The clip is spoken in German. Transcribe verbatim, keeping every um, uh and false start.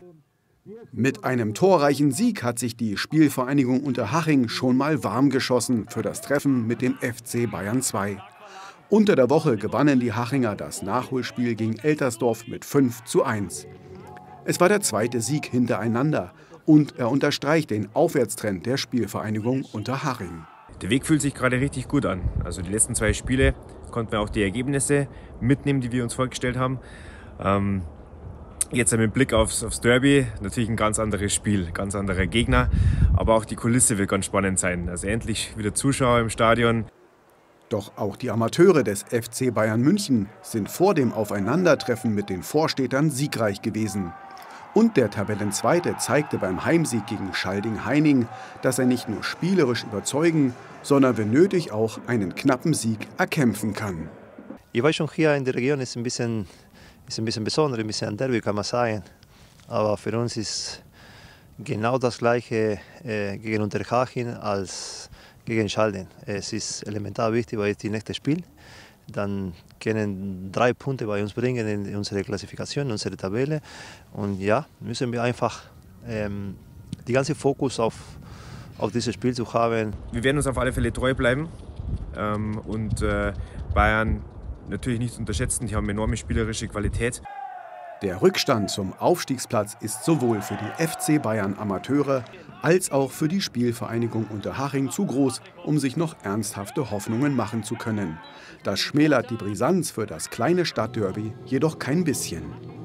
Mit einem torreichen Sieg hat sich die Spielvereinigung Unterhaching schon mal warm geschossen für das Treffen mit dem F C Bayern zwei. Unter der Woche gewannen die Hachinger das Nachholspiel gegen Eltersdorf mit fünf zu eins. Es war der zweite Sieg hintereinander und er unterstreicht den Aufwärtstrend der Spielvereinigung Unterhaching. Der Weg fühlt sich gerade richtig gut an. Also die letzten zwei Spiele konnten wir auch die Ergebnisse mitnehmen, die wir uns vorgestellt haben. Ähm, jetzt mit Blick aufs, aufs Derby, natürlich ein ganz anderes Spiel, ganz anderer Gegner. Aber auch die Kulisse wird ganz spannend sein. Also endlich wieder Zuschauer im Stadion. Doch auch die Amateure des F C Bayern München sind vor dem Aufeinandertreffen mit den Vorstädtern siegreich gewesen. Und der Tabellenzweite zeigte beim Heimsieg gegen Schalding-Heining, dass er nicht nur spielerisch überzeugen, sondern wenn nötig auch einen knappen Sieg erkämpfen kann. Ich weiß schon, hier in der Region ist ein bisschen, ist ein bisschen besonders, ein bisschen ein Derby, kann man sagen. Aber für uns ist genau das Gleiche äh, gegen Unterhaching als gegen Schalding. Es ist elementar wichtig, weil es das nächste Spiel. Dann können drei Punkte bei uns bringen in unsere Klassifikation, in unsere Tabelle. Und ja, müssen wir einfach ähm, die ganze Fokus auf, auf dieses Spiel zu haben. Wir werden uns auf alle Fälle treu bleiben ähm, und äh, Bayern natürlich nicht unterschätzen. Die haben enorme spielerische Qualität. Der Rückstand zum Aufstiegsplatz ist sowohl für die F C Bayern Amateure als auch für die Spielvereinigung Unterhaching zu groß, um sich noch ernsthafte Hoffnungen machen zu können. Das schmälert die Brisanz für das kleine Stadtderby jedoch kein bisschen.